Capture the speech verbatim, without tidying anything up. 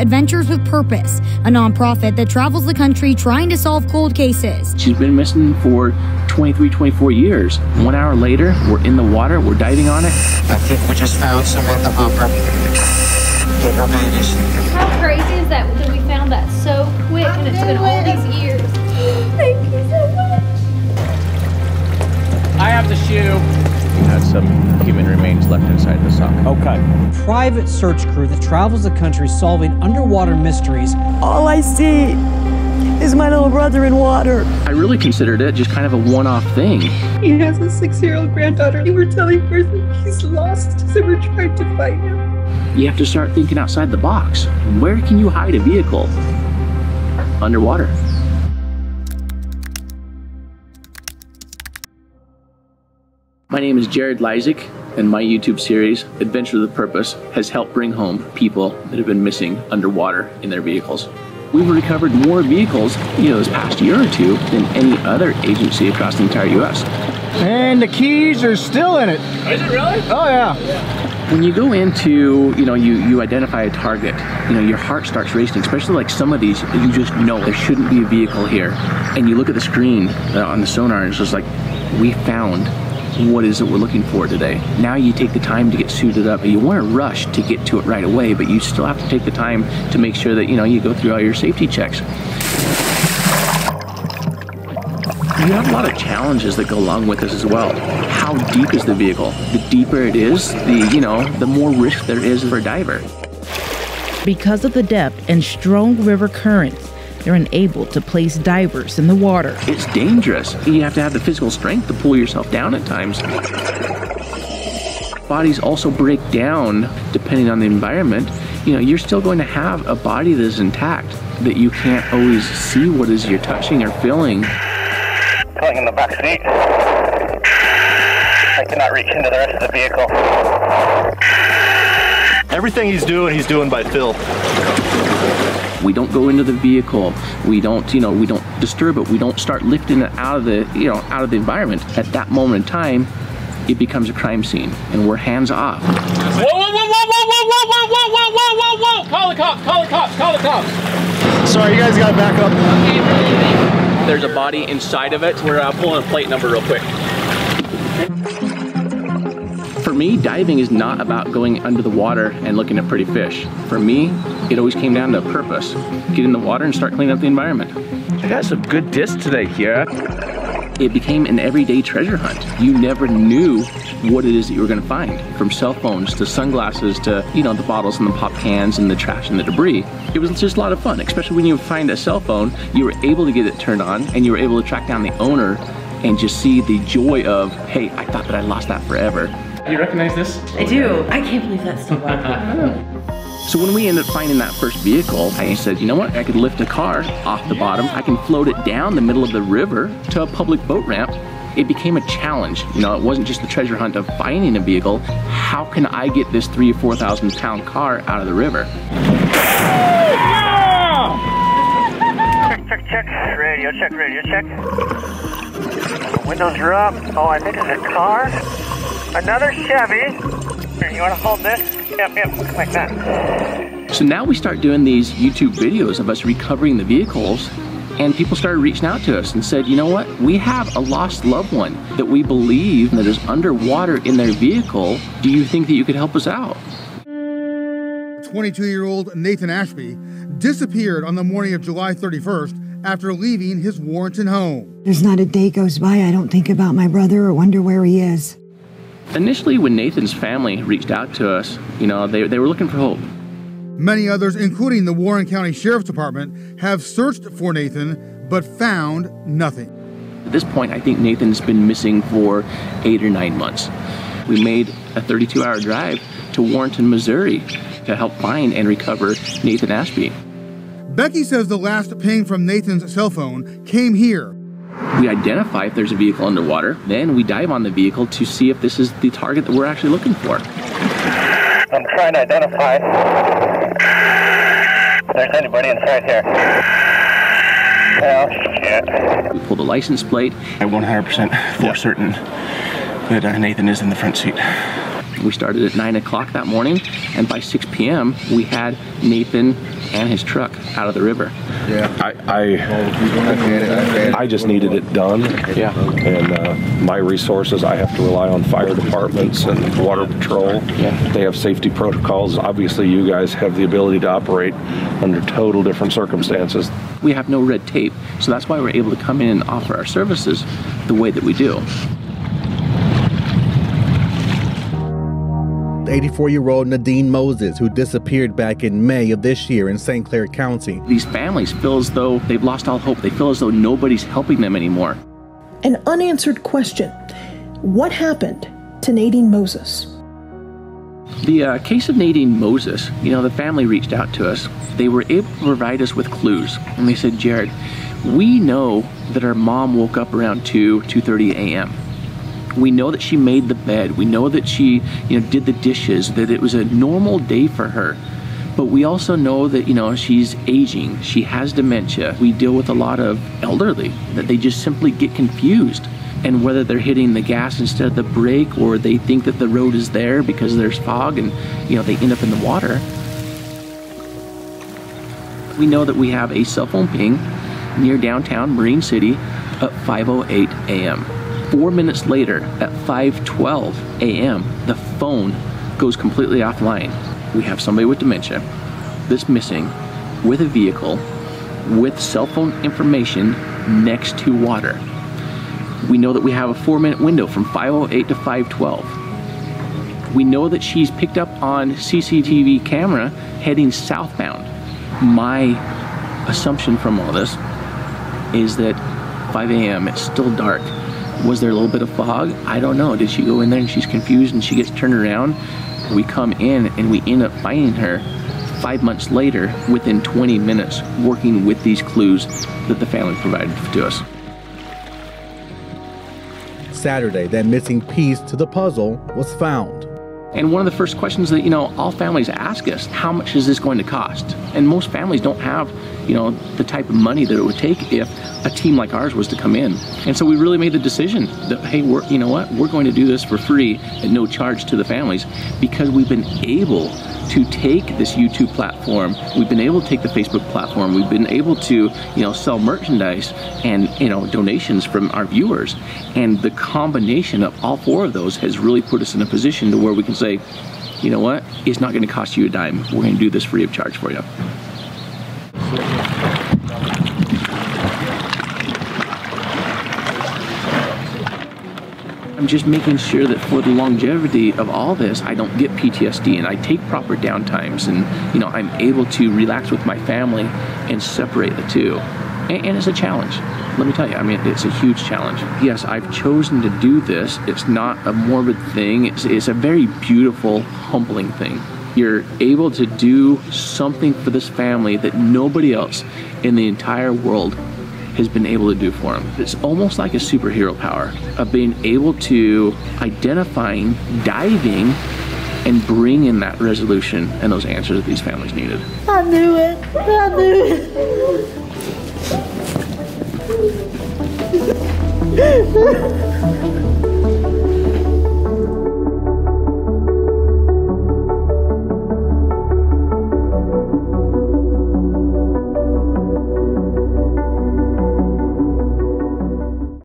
Adventures with Purpose, a nonprofit that travels the country trying to solve cold cases. She's been missing for twenty-three, twenty-four years. One hour later, we're in the water, we're diving on it. I think we just found Samantha Hopper. How crazy is that that we found that so quick and it's been all these years? Thank you so much. I have the shoe. Has some human remains left inside the sock. Okay. Private search crew that travels the country solving underwater mysteries. All I see is my little brother in water. I really considered it just kind of a one-off thing. He has a six-year-old granddaughter. We were telling her that he's lost, so we're trying to find him. You have to start thinking outside the box. Where can you hide a vehicle? Underwater. My name is Jared Leisek, and my YouTube series, Adventure with Purpose, has helped bring home people that have been missing underwater in their vehicles. We've recovered more vehicles, you know, this past year or two than any other agency across the entire U S. And the keys are still in it. Is it really? Oh yeah. When you go into, you know, you, you identify a target, you know, your heart starts racing, especially like some of these, you just know there shouldn't be a vehicle here. And you look at the screen uh, on the sonar and it's just like, we found what is it we're looking for today. Now you take the time to get suited up. You want to rush to get to it right away, but you still have to take the time to make sure that, you know, you go through all your safety checks. You have a lot of challenges that go along with this as well. How deep is the vehicle? The deeper it is, the, you know, the more risk there is for a diver. Because of the depth and strong river currents, they're unable to place divers in the water. It's dangerous. You have to have the physical strength to pull yourself down at times. Bodies also break down depending on the environment. You know, you're still going to have a body that is intact, that you can't always see what is you're touching or feeling. Pulling in the back seat. I cannot reach into the rest of the vehicle. Everything he's doing, he's doing by feel. We don't go into the vehicle. We don't, you know, we don't disturb it. We don't start lifting it out of the, you know, out of the environment. At that moment in time, it becomes a crime scene, and we're hands off. Whoa, whoa, whoa, whoa, whoa, whoa, whoa, whoa, whoa, whoa, whoa, whoa, whoa! Call the cops! Call the cops! Call the cops! Sorry, you guys got to back up. There's a body inside of it. We're uh, pulling a plate number real quick. For me, diving is not about going under the water and looking at pretty fish. For me, it always came down to purpose. Get in the water and start cleaning up the environment. I got some good discs today, Kiara. It became an everyday treasure hunt. You never knew what it is that you were going to find. From cell phones to sunglasses to, you know, the bottles and the pop cans and the trash and the debris. It was just a lot of fun, especially when you find a cell phone, you were able to get it turned on and you were able to track down the owner and just see the joy of, hey, I thought that I lost that forever. Do you recognize this? I do. I can't believe that's still alive. So when we ended up finding that first vehicle, I said, you know what? I could lift a car off the bottom. I can float it down the middle of the river to a public boat ramp. It became a challenge. You know, it wasn't just the treasure hunt of finding a vehicle. How can I get this three or four thousand pound car out of the river? Check, check, check. Radio check, radio check. Windows are up. Oh, I think it's a car. Another Chevy. Here, you want to hold this? Yep, yep, like that. So now we start doing these YouTube videos of us recovering the vehicles, and people started reaching out to us and said, you know what? We have a lost loved one that we believe that is underwater in their vehicle. Do you think that you could help us out? twenty-two-year-old Nathan Ashby disappeared on the morning of July thirty-first after leaving his Warrenton home. There's not a day goes by I don't think about my brother or wonder where he is. Initially, when Nathan's family reached out to us, you know, they, they were looking for hope. Many others, including the Warren County Sheriff's Department, have searched for Nathan, but found nothing. At this point, I think Nathan's been missing for eight or nine months. We made a thirty-two hour drive to Warrenton, Missouri to help find and recover Nathan Ashby. Becky says the last ping from Nathan's cell phone came here. We identify if there's a vehicle underwater, then we dive on the vehicle to see if this is the target that we're actually looking for. I'm trying to identify if there's anybody inside here. Oh, shit. We pulled a license plate. I'm one hundred percent for certain that uh, Nathan is in the front seat. We started at nine o'clock that morning, and by six p m we had Nathan and his truck out of the river. Yeah, I I, I just needed it done. Yeah, and uh, my resources, I have to rely on fire departments and water patrol. Yeah, they have safety protocols. Obviously, you guys have the ability to operate under total different circumstances. We have no red tape, so that's why we're able to come in and offer our services the way that we do. eighty-four-year-old Nadine Moses, who disappeared back in May of this year in Saint Clair County. These families feel as though they've lost all hope. They feel as though nobody's helping them anymore. An unanswered question. What happened to Nadine Moses? The uh, case of Nadine Moses, you know, the family reached out to us. They were able to provide us with clues. And they said, Jared, we know that our mom woke up around two, two thirty a m We know that she made the bed. We know that she, you know, did the dishes, that it was a normal day for her. But we also know that, you know, she's aging. She has dementia. We deal with a lot of elderly, that they just simply get confused. And whether they're hitting the gas instead of the brake, or they think that the road is there because there's fog and, you know, they end up in the water. We know that we have a cell phone ping near downtown Marine City at five oh eight a m Four minutes later, at five twelve a m, the phone goes completely offline. We have somebody with dementia that's missing, with a vehicle, with cell phone information next to water. We know that we have a four-minute window from five oh eight to five twelve. We know that she's picked up on C C T V camera heading southbound. My assumption from all this is that five a m, it's still dark. Was there a little bit of fog? I don't know. Did she go in there and she's confused and she gets turned around? We come in and we end up finding her five months later, within twenty minutes, working with these clues that the family provided to us. Saturday, that missing piece to the puzzle was found. And one of the first questions that, you know, all families ask us, how much is this going to cost? And most families don't have, you know, the type of money that it would take if a team like ours was to come in. And so we really made the decision that, hey, we're, you know what, we're going to do this for free at no charge to the families, because we've been able to take this YouTube platform, we've been able to take the Facebook platform, we've been able to, you know, sell merchandise and, you know, donations from our viewers. And the combination of all four of those has really put us in a position to where we can say, you know what, it's not going to cost you a dime. We're going to do this free of charge for you. I'm just making sure that for the longevity of all this, I don't get P T S D, and I take proper downtimes, and, you know, I'm able to relax with my family and separate the two. And, and it's a challenge. Let me tell you, I mean, it's a huge challenge. Yes, I've chosen to do this. It's not a morbid thing. It's, it's a very beautiful, humbling thing. You're able to do something for this family that nobody else in the entire world has been able to do for them. It's almost like a superhero power of being able to identifying, diving, and bring in that resolution and those answers that these families needed. I knew it. I knew it.